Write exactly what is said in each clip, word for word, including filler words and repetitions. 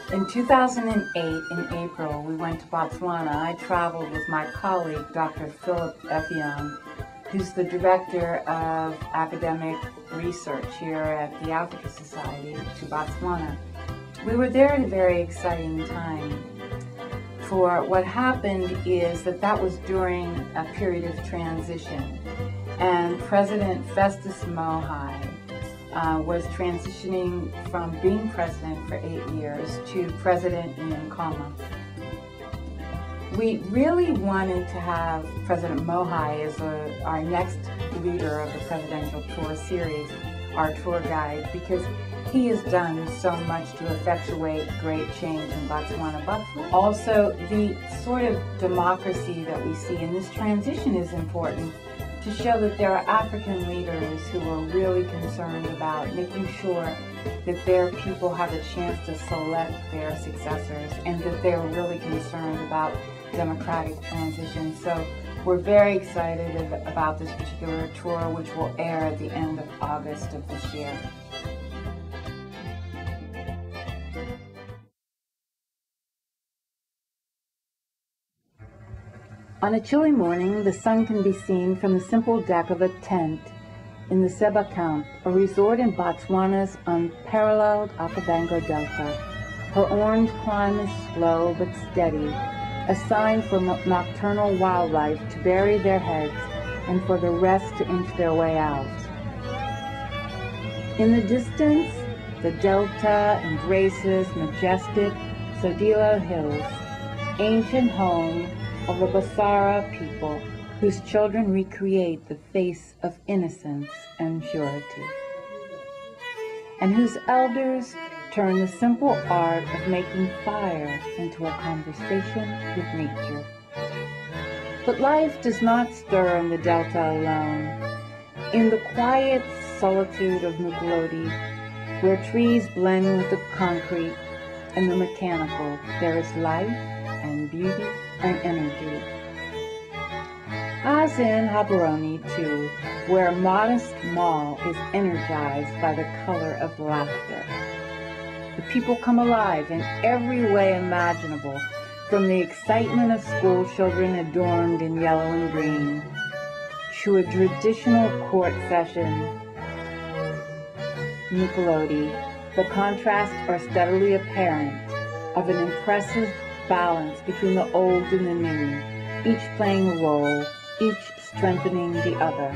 In two thousand eight, in April, we went to Botswana. I traveled with my colleague, Doctor Philip Effiong, who's the Director of Academic Research here at the Africa Society, to Botswana. We were there at a very exciting time. For what happened is that that was during a period of transition, and President Festus Mogae uh, was transitioning from being president for eight years to president in Nkoma. We really wanted to have President Mogae as a, our next leader of the presidential tour series, our tour guide, because he has done so much to effectuate great change in Botswana. But also, the sort of democracy that we see in this transition is important to show that there are African leaders who are really concerned about making sure that their people have a chance to select their successors, and that they're really concerned about democratic transition. So we're very excited about this particular tour, which will air at the end of August of this year. On a chilly morning, the sun can be seen from the simple deck of a tent in the Seba Camp, a resort in Botswana's unparalleled Okavango Delta. Her orange climb is slow but steady, a sign for nocturnal wildlife to bury their heads and for the rest to inch their way out. In the distance, the delta embraces majestic Sodilo Hills, ancient home of the Basara people, whose children recreate the face of innocence and purity, and whose elders turn the simple art of making fire into a conversation with nature. But life does not stir in the delta alone. In the quiet solitude of Mogae, where trees blend with the concrete and the mechanical, there is life and beauty and energy. As in Habaroni, too, where a modest mall is energized by the color of laughter. The people come alive in every way imaginable, from the excitement of school children adorned in yellow and green, to a traditional court session. Mogae, the contrasts are steadily apparent of an impressive balance between the old and the new, each playing a role, each strengthening the other.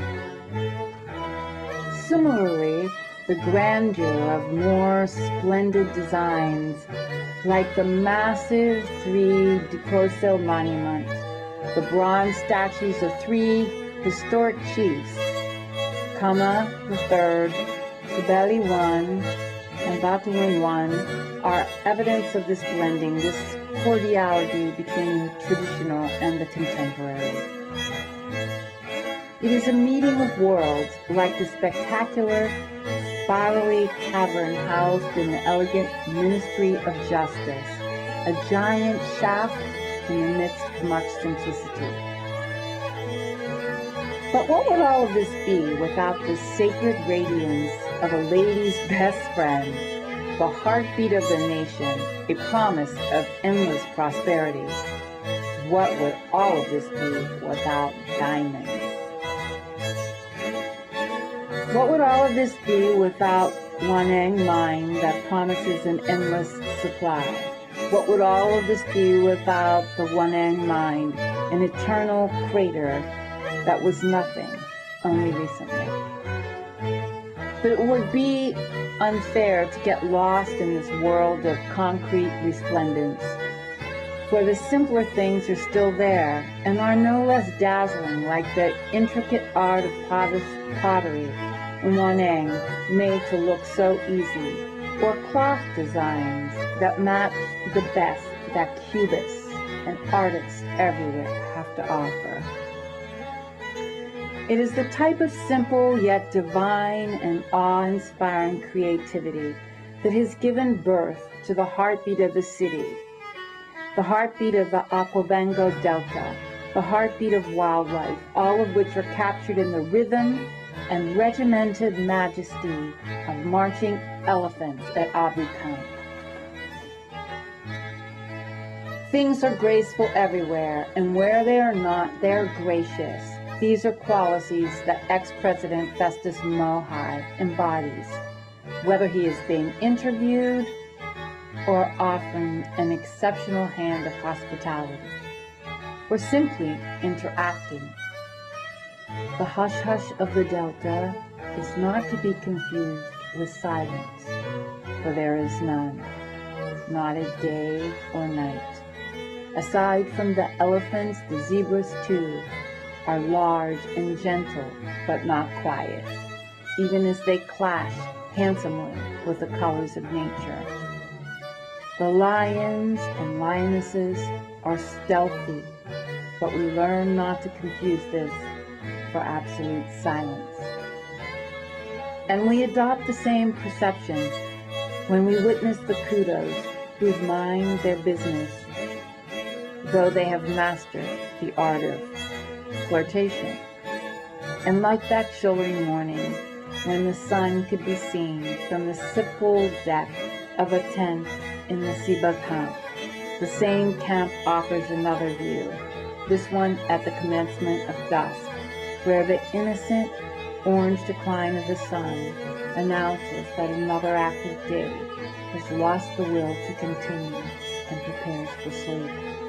Similarly, the grandeur of more splendid designs, like the massive three Dikosel monument, the bronze statues of three historic chiefs, Kama the Third, Sibeli One, and Batuan One, are evidence of this blending, this cordiality between the traditional and the contemporary. It is a meeting of worlds, like the spectacular, spirally cavern housed in the elegant Ministry of Justice, a giant shaft in the midst of much simplicity. But what would all of this be without the sacred radiance of a lady's best friend, the heartbeat of the nation, a promise of endless prosperity? What would all of this be without diamonds? What would all of this be without Waneng mine that promises an endless supply? What would all of this be without the Waneng mine, an eternal crater that was nothing only recently? But it would be unfair to get lost in this world of concrete resplendence, for the simpler things are still there and are no less dazzling, like the intricate art of pottery in Waneng, made to look so easy, or cloth designs that match the best that cubists and artists everywhere have to offer. It is the type of simple yet divine and awe-inspiring creativity that has given birth to the heartbeat of the city, the heartbeat of the Okavango Delta, the heartbeat of wildlife, all of which are captured in the rhythm and regimented majesty of marching elephants at Abu Camp. Things are graceful everywhere, and where they are not, they're gracious. These are qualities that ex-President Festus Mogae embodies, whether he is being interviewed or offering an exceptional hand of hospitality, or simply interacting. The hush-hush of the Delta is not to be confused with silence, for there is none, not a day or night. Aside from the elephants, the zebras too are large and gentle, but not quiet, even as they clash handsomely with the colors of nature. The lions and lionesses are stealthy, but we learn not to confuse this for absolute silence. And we adopt the same perception when we witness the kudos who mind their business, though they have mastered the art of flirtation. And like that showy morning, when the sun could be seen from the simple deck of a tent in the Siba camp, the same camp offers another view, this one at the commencement of dusk, where the innocent orange decline of the sun announces that another active day has lost the will to continue and prepares for sleep.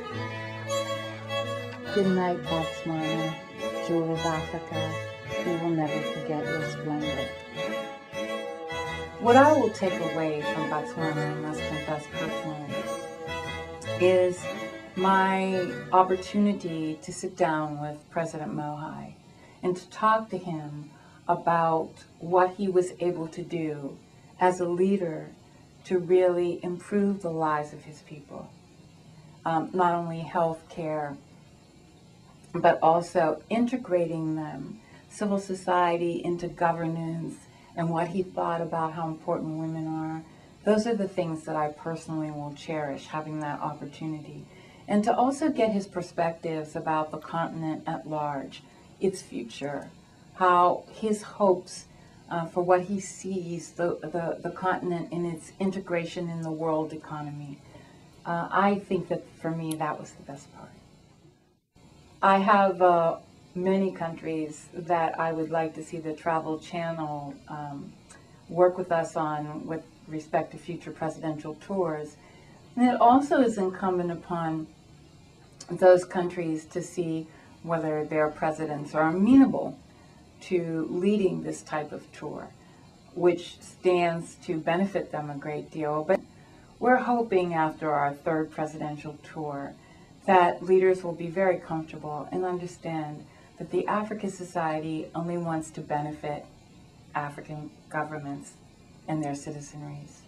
Good night, Botswana, jewel of Africa. We will never forget your splendor. What I will take away from Botswana, I must confess personally, is my opportunity to sit down with President Mogae and to talk to him about what he was able to do as a leader to really improve the lives of his people. Um, not only health care, but also integrating them, civil society into governance, and what he thought about how important women are. Those are the things that I personally will cherish, having that opportunity. And to also get his perspectives about the continent at large, its future, how his hopes uh, for what he sees, the, the, the continent in its integration in the world economy. Uh, I think that for me, that was the best part. I have uh, many countries that I would like to see the Travel Channel um, work with us on with respect to future presidential tours. And it also is incumbent upon those countries to see whether their presidents are amenable to leading this type of tour, which stands to benefit them a great deal. But we're hoping after our third presidential tour that leaders will be very comfortable and understand that the African society only wants to benefit African governments and their citizenries.